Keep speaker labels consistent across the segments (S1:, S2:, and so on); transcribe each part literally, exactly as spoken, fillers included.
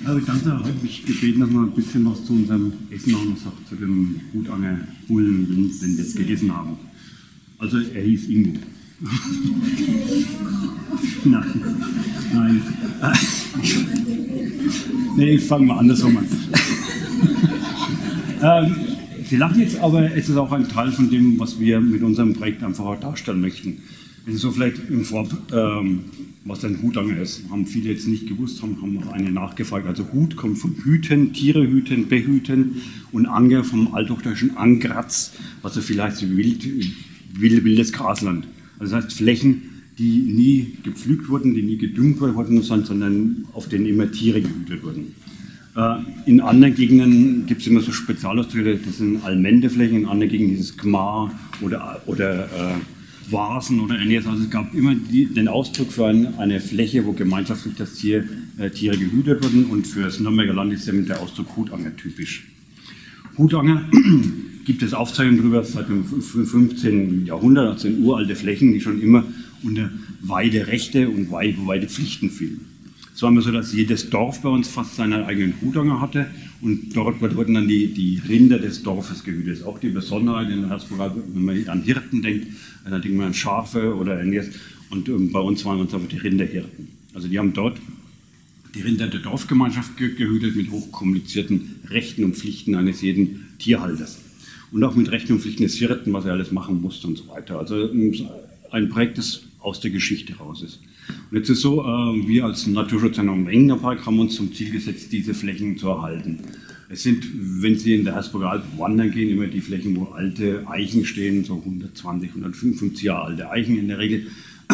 S1: Ja, ich danke, habe mich gebeten, dass man ein bisschen was zu unserem Essen noch sagt, zu dem Hutanger Bullen, den wir jetzt gegessen haben. Also er hieß Ingo. Nein, nein. Nee, ich fange mal andersrum an. ähm, Sie lachen jetzt, aber es ist auch ein Teil von dem, was wir mit unserem Projekt einfach auch darstellen möchten. Es ist so vielleicht im Vorab, ähm, was ein Hutanger ist. Haben viele jetzt nicht gewusst, haben, haben auch eine nachgefragt. Also Hut kommt von Hüten, Tiere hüten, behüten und Anger vom althochdeutschen Angratz, was so viel heißt wie wild, wild, wildes Grasland. Also das heißt Flächen, die nie gepflügt wurden, die nie gedüngt wurden, sondern auf denen immer Tiere gehütet wurden. In anderen Gegenden gibt es immer so Spezialausdrücke, das sind Allmendeflächen, in anderen Gegenden dieses Gmar oder, oder äh, Vasen oder ähnliches. Also es gab immer die, den Ausdruck für ein, eine Fläche, wo gemeinschaftlich das Tier, äh, Tiere gehütet wurden, und für das Nürnberger Land ist der Ausdruck Hutanger typisch. Hutanger gibt es Aufzeichnungen darüber seit dem fünfzehnten Jahrhundert, also sind uralte Flächen, die schon immer unter Weiderechte und Weidepflichten fielen. So haben wir so, dass jedes Dorf bei uns fast seinen eigenen Hutanger hatte, und dort wurden dann die, die Rinder des Dorfes gehütet. Das ist auch die Besonderheit in Herzberg, wenn man an Hirten denkt, dann denkt man an Schafe oder ähnliches, und ähm, bei uns waren uns aber die Rinderhirten. Also die haben dort die Rinder der Dorfgemeinschaft ge gehütet mit hochkomplizierten Rechten und Pflichten eines jeden Tierhalters. Und auch mit Rechten und Pflichten des Hirten, was er alles machen musste und so weiter. Also ein Projekt, das aus der Geschichte raus ist. Und jetzt ist es so, äh, wir als Naturschutzverein im Englerpark haben uns zum Ziel gesetzt, diese Flächen zu erhalten. Es sind, wenn Sie in der Herzberger Alb wandern gehen, immer die Flächen, wo alte Eichen stehen, so hundertzwanzig, hundertfünfundfünfzig Jahre alte Eichen in der Regel,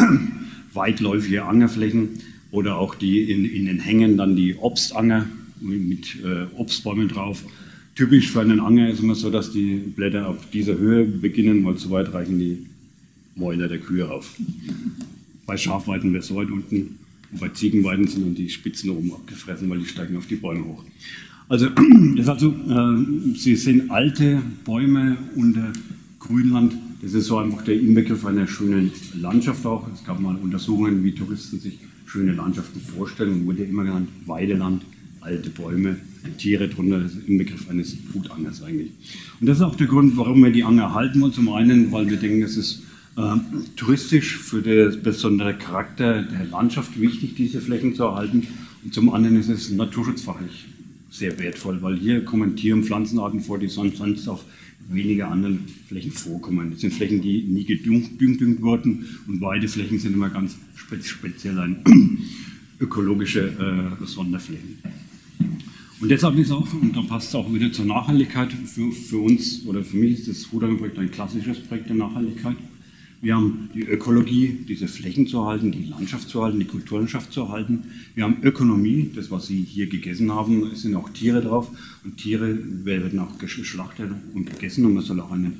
S1: weitläufige Angerflächen, oder auch die in, in den Hängen dann die Obstanger mit, mit äh, Obstbäumen drauf. Typisch für einen Anger ist immer so, dass die Blätter auf dieser Höhe beginnen, weil zu weit reichen die Mäuler der Kühe rauf. Bei Schafweiden wäre es so weit unten, und bei Ziegenweiden sind dann die Spitzen oben abgefressen, weil die steigen auf die Bäume hoch. Also, das ist also äh, Sie sehen alte Bäume unter Grünland. Das ist so einfach der Inbegriff einer schönen Landschaft auch. Es gab mal Untersuchungen, wie Touristen sich schöne Landschaften vorstellen, und wurde immer genannt Weideland, alte Bäume, Tiere drunter, das ist der Inbegriff eines Hutangers eigentlich. Und das ist auch der Grund, warum wir die Anger halten wollen. Zum einen, weil wir denken, es ist äh, touristisch für den besonderen Charakter der Landschaft wichtig, diese Flächen zu erhalten. Und zum anderen ist es naturschutzfachlich sehr wertvoll, weil hier kommen Tier- und Pflanzenarten vor, die sonst auf weniger anderen Flächen vorkommen. Das sind Flächen, die nie gedüngt wurden, und Weideflächen sind immer ganz speziell ein ökologische äh, Sonderflächen. Und deshalb ist auch, und da passt es auch wieder zur Nachhaltigkeit, für, für uns oder für mich ist das Hutanger-Projekt ein klassisches Projekt der Nachhaltigkeit. Wir haben die Ökologie, diese Flächen zu erhalten, die Landschaft zu erhalten, die Kulturlandschaft zu erhalten. Wir haben Ökonomie, das, was Sie hier gegessen haben, es sind auch Tiere drauf, und Tiere werden auch geschlachtet und gegessen, und man soll auch einen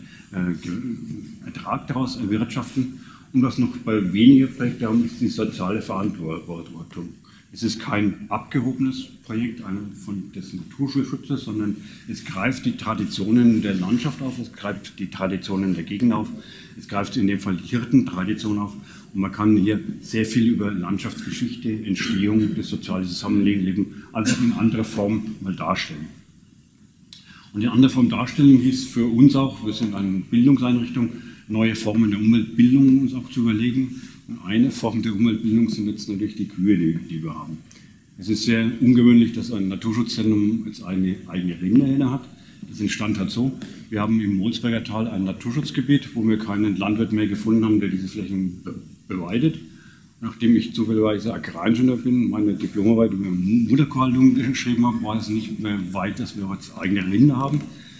S1: äh, Ertrag daraus erwirtschaften. Und was noch bei wenigen Projekten haben, ist die soziale Verantwortung. Es ist kein abgehobenes Projekt von des Naturschutzes, sondern es greift die Traditionen der Landschaft auf, es greift die Traditionen der Gegend auf, es greift in dem Fall die Hirtentradition auf, und man kann hier sehr viel über Landschaftsgeschichte, Entstehung, das soziale Zusammenleben, alles in anderer Form mal darstellen. Und in anderer Form darstellen hieß für uns auch, wir sind eine Bildungseinrichtung, neue Formen der Umweltbildung uns auch zu überlegen. Und eine Form der Umweltbildung sind jetzt natürlich die Kühe, die, die wir haben. Es ist sehr ungewöhnlich, dass ein Naturschutzzentrum jetzt eine eigene Rinderherde hat. Das entstand halt so: Wir haben im Molsberger Tal ein Naturschutzgebiet, wo wir keinen Landwirt mehr gefunden haben, der diese Flächen be beweidet. Nachdem ich zufälligerweise Agraringenieur bin, meine Diplomarbeit über Mutterkuhhaltung geschrieben habe, war es nicht mehr weit, dass wir jetzt eigene Rinder haben.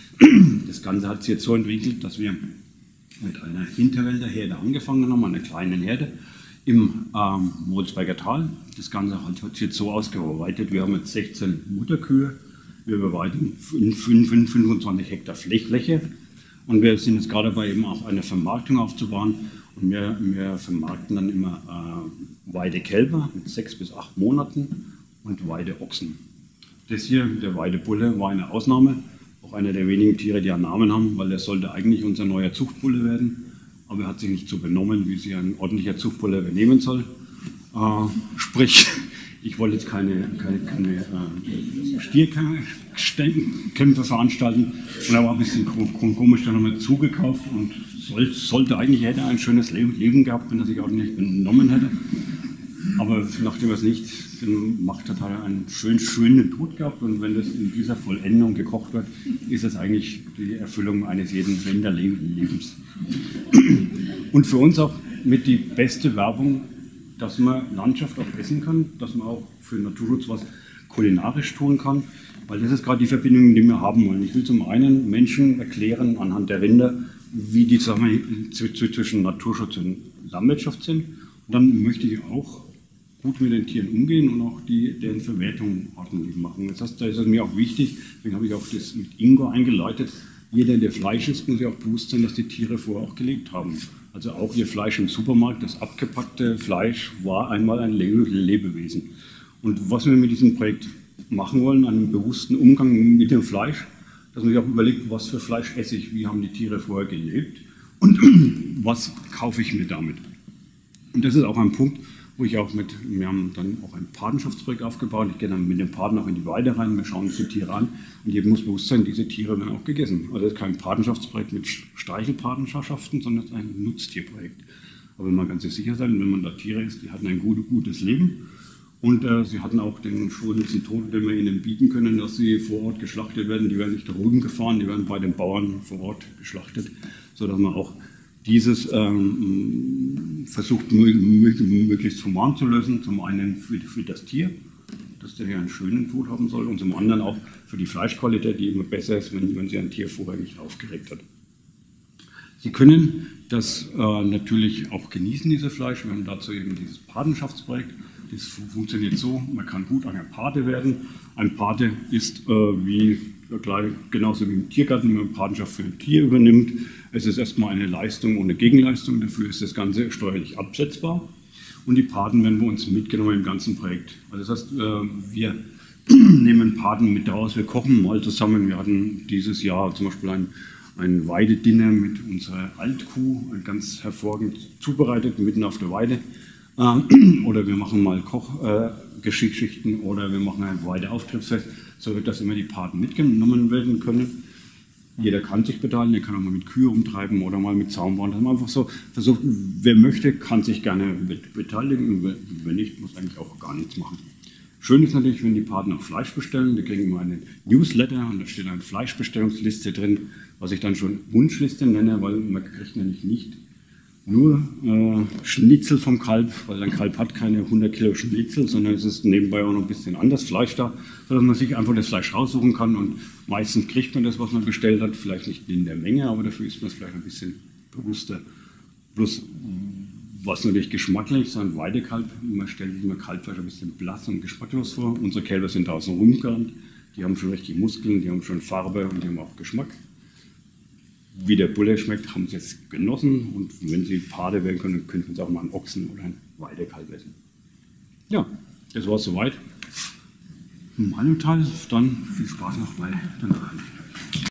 S1: Das Ganze hat sich jetzt so entwickelt, dass wir mit einer Hinterwälderherde angefangen haben, einer kleinen Herde im ähm, Molsberger Tal. Das Ganze hat sich jetzt so ausgeweitet. Wir haben jetzt sechzehn Mutterkühe, wir beweiden fünfundzwanzig Hektar Fläche, und wir sind jetzt gerade dabei, eben auch eine Vermarktung aufzubauen, und wir, wir vermarkten dann immer äh, Weidekälber mit sechs bis acht Monaten und Weideochsen. Das hier, der Weidebulle, war eine Ausnahme. Auch einer der wenigen Tiere, die einen Namen haben, weil er sollte eigentlich unser neuer Zuchtbulle werden, aber er hat sich nicht so benommen, wie sich ein ordentlicher Zuchtbulle benehmen soll. Äh, sprich, Ich wollte jetzt keine, keine, keine äh, Stierkämpfe veranstalten und er war ein bisschen komisch dann nochmal zugekauft und soll, sollte eigentlich, hätte ein schönes Leben gehabt, wenn er sich auch nicht benommen hätte. Aber nachdem er es nicht gemacht hat, hat er einen schönen, schönen Tod gehabt und wenn das in dieser Vollendung gekocht wird, ist das eigentlich die Erfüllung eines jeden Rinderlebens. Und für uns auch mit die beste Werbung, dass man Landschaft auch essen kann, dass man auch für Naturschutz was kulinarisch tun kann, weil das ist gerade die Verbindung, die wir haben wollen. Ich will zum einen Menschen erklären anhand der Rinder, wie die Zusammenhänge zwischen Naturschutz und Landwirtschaft sind. Und dann möchte ich auch gut mit den Tieren umgehen und auch die, deren Verwertung ordentlich machen. Das heißt, da ist es mir auch wichtig, deswegen habe ich auch das mit Ingo eingeleitet, jeder, der Fleisch isst, muss sich auch bewusst sein, dass die Tiere vorher auch gelebt haben. Also auch ihr Fleisch im Supermarkt, das abgepackte Fleisch war einmal ein Lebewesen. Und was wir mit diesem Projekt machen wollen, einen bewussten Umgang mit dem Fleisch, dass man sich auch überlegt, was für Fleisch esse ich, wie haben die Tiere vorher gelebt und was kaufe ich mir damit. Und das ist auch ein Punkt, wo ich auch mit, wir haben dann auch ein Patenschaftsprojekt aufgebaut, ich gehe dann mit dem Paten auch in die Weide rein, wir schauen uns die Tiere an und jedem muss bewusst sein, diese Tiere werden auch gegessen. Also es ist kein Patenschaftsprojekt mit Streichelpatenschaften, sondern es ist ein Nutztierprojekt. Aber man kann sich sicher sein, wenn man da Tiere isst, die hatten ein gutes, gutes Leben und äh, sie hatten auch den schonendsten Tod, den wir ihnen bieten können, dass sie vor Ort geschlachtet werden. Die werden nicht da drüben gefahren, die werden bei den Bauern vor Ort geschlachtet, sodass man auch dieses ähm, versucht möglichst human zu lösen, zum einen für, für das Tier, dass der hier einen schönen Tod haben soll und zum anderen auch für die Fleischqualität, die immer besser ist, wenn, wenn sie ein Tier vorher nicht aufgeregt hat. Sie können das äh, natürlich auch genießen, dieses Fleisch. Wir haben dazu eben dieses Patenschaftsprojekt. Das funktioniert so, man kann gut ein Pate werden. Ein Pate ist äh, wie genauso wie im Tiergarten, wenn man Patenschaft für ein Tier übernimmt. Es ist erstmal eine Leistung ohne Gegenleistung, dafür ist das Ganze steuerlich absetzbar. Und die Paten werden bei uns mitgenommen im ganzen Projekt. Also das heißt, wir nehmen Paten mit raus, wir kochen mal zusammen. Wir hatten dieses Jahr zum Beispiel ein, ein Weidedinner mit unserer Altkuh, ganz hervorragend zubereitet, mitten auf der Weide. Oder wir machen mal Kochgeschichten oder wir machen ein Weideauftrittsfest, so dass immer die Paten mitgenommen werden können. Jeder kann sich beteiligen, der kann auch mal mit Kühe umtreiben oder mal mit Zaun bauen. Dass man einfach so versucht, wer möchte, kann sich gerne beteiligen, wenn nicht, muss eigentlich auch gar nichts machen. Schön ist natürlich, wenn die Paten auch Fleisch bestellen, die kriegen immer einen Newsletter und da steht eine Fleischbestellungsliste drin, was ich dann schon Wunschliste nenne, weil man kriegt nämlich nicht nur äh, Schnitzel vom Kalb, weil ein Kalb hat keine hundert Kilo Schnitzel, sondern es ist nebenbei auch noch ein bisschen anderes Fleisch da, sodass man sich einfach das Fleisch raussuchen kann und meistens kriegt man das, was man bestellt hat, vielleicht nicht in der Menge, aber dafür ist man es vielleicht ein bisschen bewusster. Bloß, was natürlich geschmacklich ist, ein Weidekalb, man stellt sich immer Kalbfleisch ein bisschen blass und geschmacklos vor. Unsere Kälber sind außen rumgerannt, die haben schon richtig Muskeln, die haben schon Farbe und die haben auch Geschmack. Wie der Bulle schmeckt, haben sie jetzt genossen und wenn sie Pate werden können, könnten sie auch mal einen Ochsen oder ein Weidekalb essen. Ja, das war es soweit. In meinem Teil, dann viel Spaß noch bei den anderen.